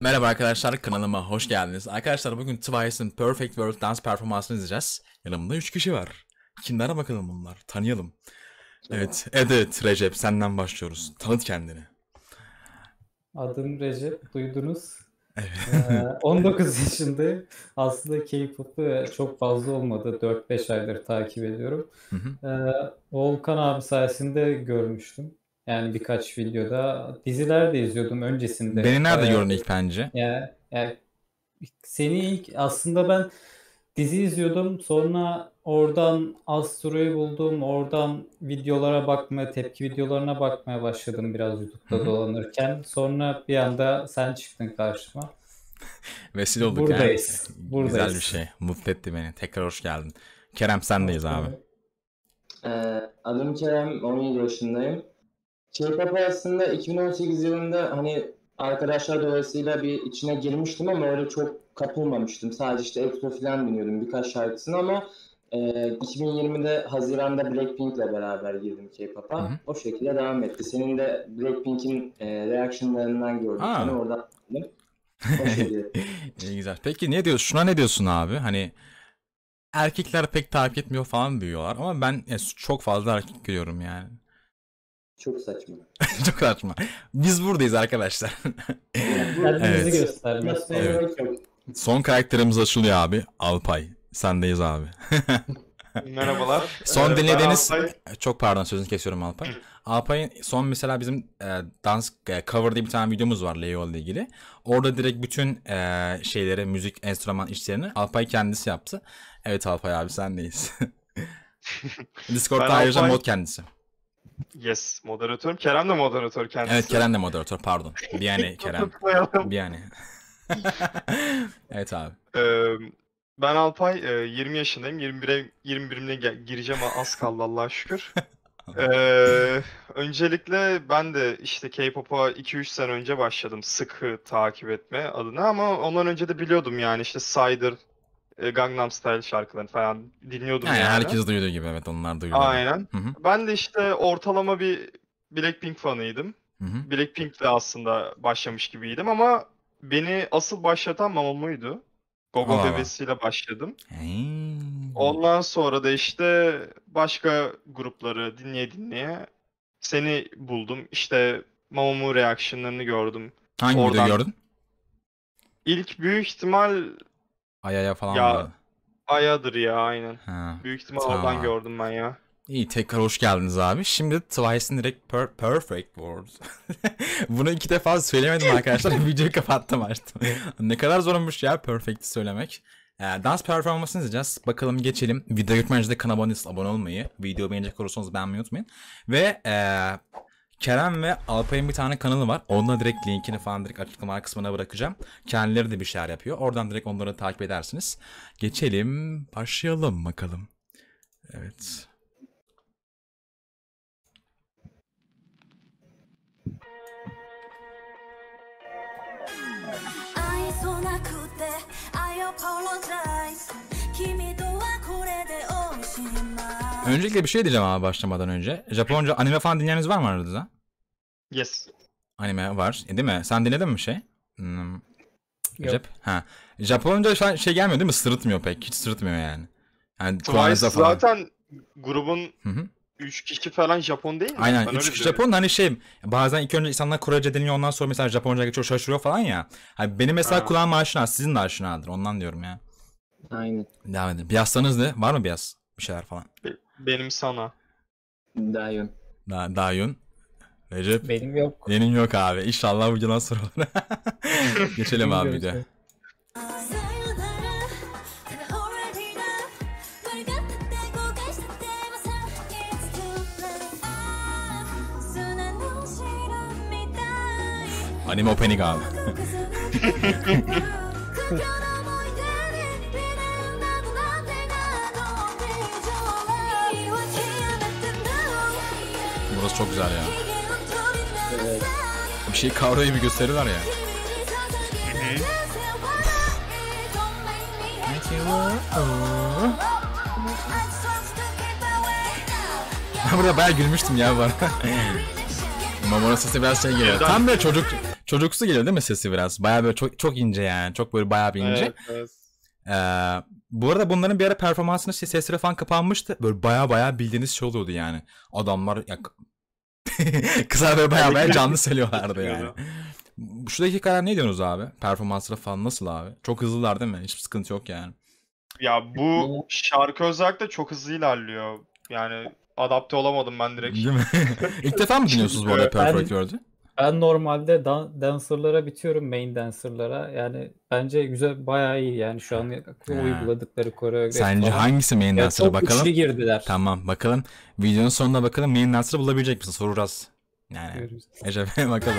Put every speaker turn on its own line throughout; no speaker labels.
Merhaba arkadaşlar, kanalıma hoş geldiniz. Arkadaşlar bugün Twice'ın Perfect World dans performansını izleyeceğiz. Yanımda 3 kişi var. Kimlere bakalım bunlar? Tanıyalım. Evet Recep, senden başlıyoruz. Tanıt kendini.
Adım Recep, duydunuz.
Evet.
19 yaşındayım. Aslında K-pop'u çok fazla olmadı. 4-5 aydır takip ediyorum. Volkan abi sayesinde görmüştüm. Yani birkaç videoda. Diziler de izliyordum öncesinde.
Beni nerede
Bayağı
gördün ilk bence?
yani seni ilk aslında ben dizi izliyordum. Sonra oradan Astro'yu buldum. Oradan videolara bakmaya, tepki videolarına bakmaya başladım biraz YouTube'da dolanırken. Sonra bir anda sen çıktın karşıma.
Vesile olduk ha.
Buradayız.
Güzel bir
Buradayız.
şey. Mutlu etti beni. Tekrar hoş geldin. Kerem sendeyiz abi.
Adım Kerem, 17 yaşındayım. K-pop aslında 2018 yılında hani arkadaşlar dolayısıyla bir içine girmiştim ama öyle çok kapılmamıştım. Sadece işte EXO falan dinliyordum birkaç şarkısını ama 2020'de Haziran'da Blackpink'le beraber girdim K-pop'a. O şekilde devam etti. Senin de Blackpink'in reactionlarından gördüm seni oradan dinledim. O şekilde.
İyi güzel. Peki ne diyorsun? Şuna ne diyorsun abi? Hani erkekler pek takip etmiyor falan diyorlar ama ben çok fazla erkek görüyorum yani.
Çok saçma.
Çok saçma. Biz buradayız arkadaşlar.
Kendinizi göstermez.
Evet. Son karakterimiz açılıyor abi. Alpay. Sendeyiz abi.
Merhabalar.
Son dinlediğiniz... Çok pardon, sözünü kesiyorum Alpay. Alpay'ın son mesela bizim dans cover diye bir tane videomuz var Leo ile ilgili. Orada direkt bütün şeyleri, müzik, enstrüman işlerini Alpay kendisi yaptı. Evet Alpay abi sendeyiz. Discord'da ayrıca mod kendisi.
Yes, moderatörüm. Kerem de moderatör kendisi.
Evet, Kerem de moderatör, pardon. Bir yani Kerem. Bir yani. Evet abi.
Ben Alpay, 20 yaşındayım. 21'imle gireceğim, az kaldı Allah'a şükür. Öncelikle ben de işte K-pop'a 2-3 sene önce başladım sıkı takip etme adına ama ondan önce de biliyordum yani işte Cider, Gangnam Style şarkılarını falan dinliyordum yani.
Herkes duyduğu gibi, evet, onlar duyuyor.
Aynen. Ben de işte ortalama bir Blackpink fanıydım. Blackpink'le aslında başlamış gibiydim ama beni asıl başlatan Mamamoo. Gogo bebesiyle başladım. Ondan sonra da işte başka grupları dinleye seni buldum. İşte Mamamoo reaction'larını gördüm.
Hangi video gördün?
İlk büyük ihtimal
Ayaya falan
ya Aya'dır ya, aynen.
Ha,
Büyük ihtimal oradan gördüm ben ya.
İyi, tekrar hoş geldiniz abi. Şimdi Twice'ın direkt Perfect World. Bunu 2 defa söylemedim arkadaşlar. Videoyu kapattım, açtım. Ne kadar zormuş ya Perfect'i söylemek. Dans performansını izleyeceğiz. Bakalım geçelim. Video görmeden önce de kanala abone olmayı, videoyu beğenecek olursanız beğenmeyi unutmayın. Ve Kerem ve Alpay'ın bir tane kanalı var. Onunla direkt linkini falan direkt açıklama kısmına bırakacağım. Kendileri de bir şeyler yapıyor. Oradan direkt onları takip edersiniz. Geçelim. Başlayalım bakalım. Evet. Öncelikle bir şey diyeceğim abi başlamadan önce. Japonca anime falan dinleyeniniz var mı aranızda?
Yes.
Anime var, değil mi? Sen dinledin mi şey?
Yok.
Ha. Japonca şey gelmiyor değil mi? Sırıtmıyor pek. Hiç sırıtmıyor yani. Yani
Twice
falan.
zaten grubun 3 kişi falan Japon değil mi?
Aynen, 3 kişi Japon. Hani şey, bazen ilk önce insanlar Korece deniyor, ondan sonra mesela Japonca geçiyor, şaşırıyor falan ya. Hani benim mesela kulağım aşina, sizin de aşinadır, ondan diyorum ya.
Aynen.
Devam edin. Biyaslarınız ne? Var mı biyas? Bir şeyler falan.
Benim sana.
Dayun.
Dayun. Recep.
Benim yok.
Benim yok abi. İnşallah videodan sonra olur. Geçelim abi video. Anime opening abi. Burası çok güzel ya.
Evet.
Bir şey kavra gibi gösteriyorlar ya. Ben burada bayağı gülmüştüm ya bu arada. Mamo'nun sesi biraz şey geliyor. Tam böyle Çocuksu geliyor değil mi sesi biraz? Bayağı böyle çok çok ince yani. Çok böyle bayağı bir ince.
Evet, evet.
Bu arada bunların bir ara performansının sesleri falan kapanmıştı. Böyle bayağı bildiğiniz şey oluyordu yani. Adamlar ya, kısa böyle bayağı canlı söylüyorlardı yani. Şu dakikalar ne diyorsunuz abi? Performansları falan nasıl abi? Çok hızlılar değil mi? Hiçbir sıkıntı yok yani.
Ya bu şarkı özellikle çok hızlı ilerliyor. Yani adapte olamadım ben direkt.
Değil mi? İlk defa mı dinliyorsunuz bu arada Perfect World'ü?
Ben normalde dancerlara bitiyorum, main dancerlara. Yani bence güzel, bayağı iyi yani şu an uyguladıkları koreografi
Sence
falan.
hangisi main
Ya
dancer'a
çok
bakalım?
güçlü girdiler.
Tamam bakalım. Videonun sonunda bakalım main dancer'ı bulabilecek misin? Soracağız. Yani.
Görürüz.
Ece bakalım.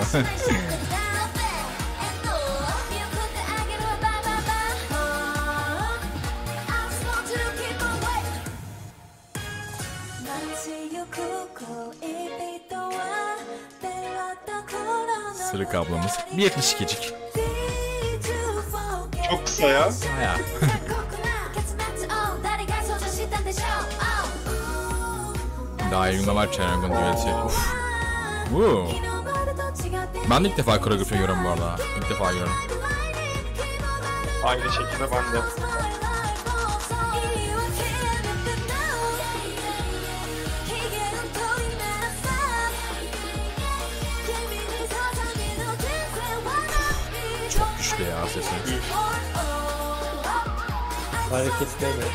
Sırık ablamız. 1.72'cik.
Çok kısa ya.
Bayağı. Daha iyi günler var Çayang'ın düeti. Uf. Ben de ilk defa koreografi görüyorum bu arada. İlk defa görüyorum.
Aynı şekilde ben de.
Çok güçlü ya sesi.
Hareketleri.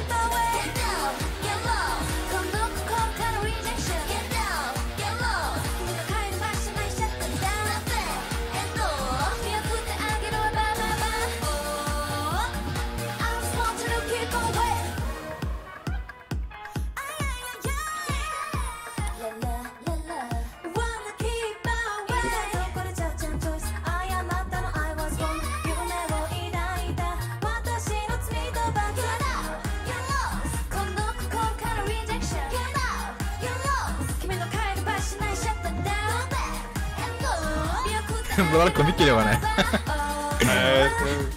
Buralar komik geliyor bana.
Evet.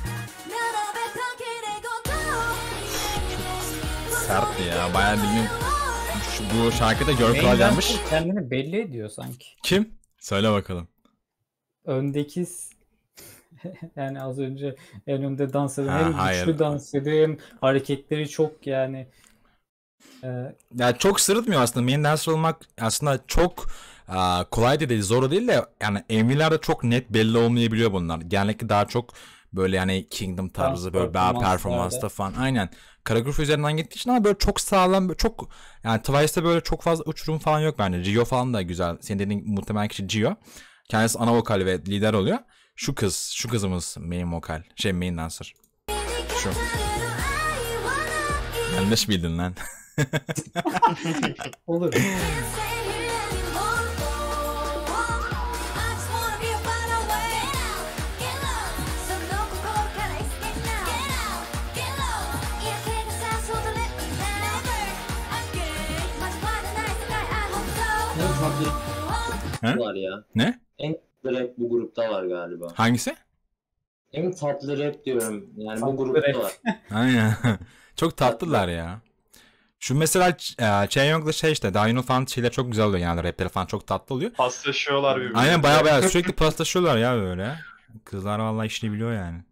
Sert ya. Bayağı bildiğin bu şarkıda Girl Crush gelmiş.
Kendini belli ediyor sanki.
Kim? Söyle bakalım.
Öndeki yani az önce en önde dans eden, hem
hayır.
güçlü dans ediyor hem hareketleri çok yani.
Yani çok sırıtmıyor aslında. Main dancer olmak aslında çok kolay da değil, zor da değil de yani MV'lerde çok net belli olmayabiliyor bunlar. Genellikle daha çok böyle yani Kingdom tarzı böyle daha performansta falan. Aynen. Koreografi üzerinden gittiği için ama böyle çok sağlam, böyle çok yani Twice'da böyle çok fazla uçurum falan yok bence. Gio falan da güzel. Senin dediğin muhtemelen kişi Gio. Kendisi ana vokal ve lider oluyor. Şu kızımız main vokal. Main dancer. Şu. Yanlış bildin lan.
Olur.
Var ya.
Ne?
En tatlı rap bu grupta var galiba.
Hangisi?
En tatlı rap diyorum. Yani
Tatlı
bu grupta
rap.
var.
Aynen. Çok tatlılar ya. Şu mesela Chaeyoung'la işte Dino falan şeyler çok güzel oluyor yani rapleri falan çok tatlı oluyor.
Paslaşıyorlar birbirine.
Aynen bayağı sürekli paslaşıyorlar ya böyle. Kızlar vallahi işini biliyor yani.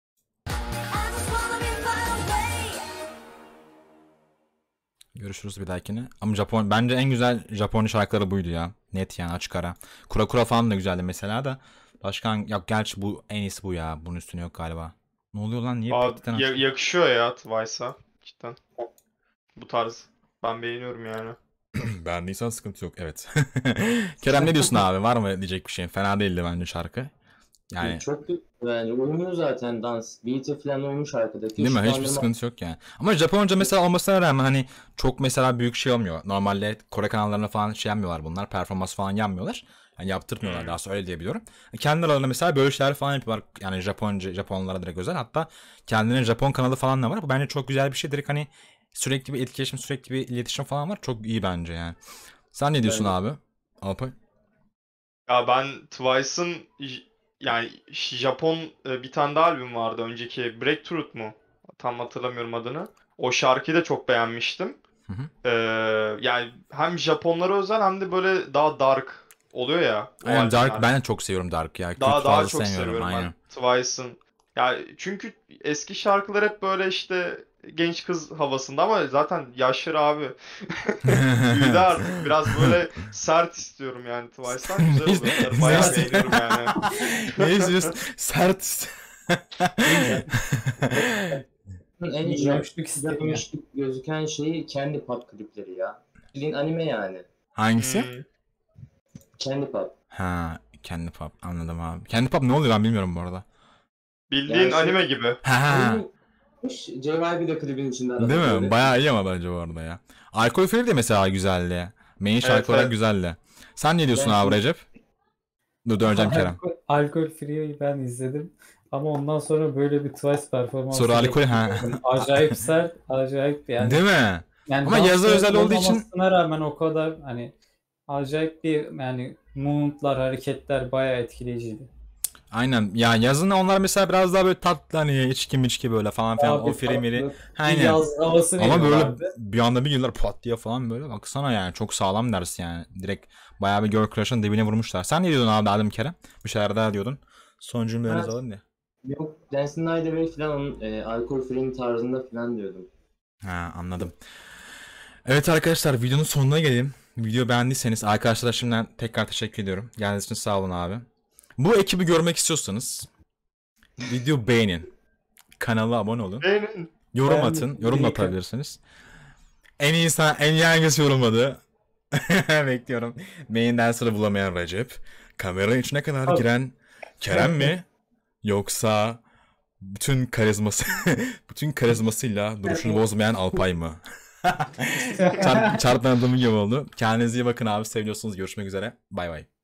Görüşürüz bir dahakine. Ama bence en güzel Japon şarkıları buydu ya. Net yani açık ara. Kura Kura falan da güzeldi mesela da. Başka yok gerçi bu en iyisi bu ya. Bunun üstüne yok galiba. Ne oluyor lan? Niye pekten açtın?
Yakışıyor ya Twice'a. Cidden. Bu tarz. Ben beğeniyorum yani.
Beğendiysen sıkıntı yok. Evet. Kerem ne diyorsun abi? Var mı diyecek bir şey? Fena değildi bence şarkı. Yani
Çok güzel. Yani uyumlu zaten dans. Beat'e falan uymuş arkadaki.
değil mi? Hiçbir sıkıntı yok yani. Ama Japonca mesela olmasına rağmen hani çok mesela büyük şey olmuyor. Normalde Kore kanallarına falan şey yapmıyorlar bunlar. Performans falan yapmıyorlar. Yani yaptırmıyorlar daha sonra öyle diyebiliyorum. Kendi aralarında mesela böyle şeyler falan yapıyorlar. Yani Japonlara direkt özel. Hatta kendilerinin Japon kanalı falan da var. Bu bence çok güzel bir şey. Direkt hani sürekli bir etkileşim, sürekli bir iletişim falan var. Çok iyi bence yani. Sen ne diyorsun abi? Alpay?
Ya ben Twice'ın yani Japon bir tane daha albüm vardı önceki Breakthrough mu? Tam hatırlamıyorum adını. O şarkıyı da çok beğenmiştim.
Hı hı.
Yani hem Japonlara özel hem de böyle daha dark oluyor ya. O
Aynen Dark,
albümler.
ben de çok seviyorum Dark ya. Kurt
Daha
fazla
çok
sevmiyorum
seviyorum
aynen.
ben Twice'ın. Ya çünkü eski şarkılar hep böyle işte genç kız havasında ama zaten yaşlı abi. Büyüdü artık. Biraz böyle sert istiyorum yani Twice'dan. Güzel oluyor. Onları bayağı beğeniyorum yani.
Ne istiyorsun? Sert.
En
Minnoşluk istemiyor.
yapmışlık gözüken şeyi Candy Pop klipleri ya. Bildiğin anime yani.
Hangisi?
Hmm.
Candy Pop.
Ha, Candy Pop, anladım abi. Candy Pop ne oluyor ben bilmiyorum bu arada.
Bildiğin
Yani
anime gibi.
Ha.
JYP de klibin içinde arada
Değil mi?
böyle.
Bayağı iyi ama bence bu arada ya. Alkol Free de mesela güzeldi. Main şarkı olarak
evet.
güzeldi. Sen ne diyorsun
Ben
abi
şimdi-
Recep? Dur döneceğim Kerem.
Alkol Free'yi ben izledim. Ama ondan sonra böyle bir Twice performansı
Sonra alkol ha.
beklemiyordum. Acayip sert, acayip yani.
Değil mi?
Yani
Ama
dans
yazı özel olduğu için-
olmamasına rağmen o kadar hani acayip bir yani movement'lar, hareketler bayağı etkileyiciydi.
Aynen. Ya yazın onlar mesela biraz daha böyle tatlı hani içki böyle falan filan.
Abi
O free miri.
tatlı, bir
Aynen.
yaz havası
Ama böyle
veriyorlardı.
bir anda bir girdiler pat diye falan böyle. Baksana yani çok sağlam ders yani. Direkt bayağı bir Girl Crush'ın dibine vurmuşlar. Sen ne diyordun abi Adem Kerem? Bir şeyler daha diyordun. Son cümlelerinizi
Evet.
alın diye.
Yok, Dancing Night Away falan onun alkol free tarzında falan diyordum.
Ha, anladım. Evet arkadaşlar videonun sonuna gelelim. Video beğendiyseniz arkadaşlar şimdiden tekrar teşekkür ediyorum. Geldiğiniz için sağ olun abi. Bu ekibi görmek istiyorsanız video beğenin. Kanala abone olun.
Beğenin.
Yorum
Ben
atın. Yorum da
direkt-
atabilirsiniz. En iyi insan, en iyi hangisi yorumladı? Bekliyorum. Main'den sonra bulamayan Recep. Kameranın içine kadar
Abi.
giren Kerem mi? Yoksa bütün karizması bütün karizmasıyla duruşunu bozmayan Alpay mı? Çarpmayan adamın gibi oldu. Kendinize iyi bakın abi. Seviyorsunuz. Görüşmek üzere. Bay bay.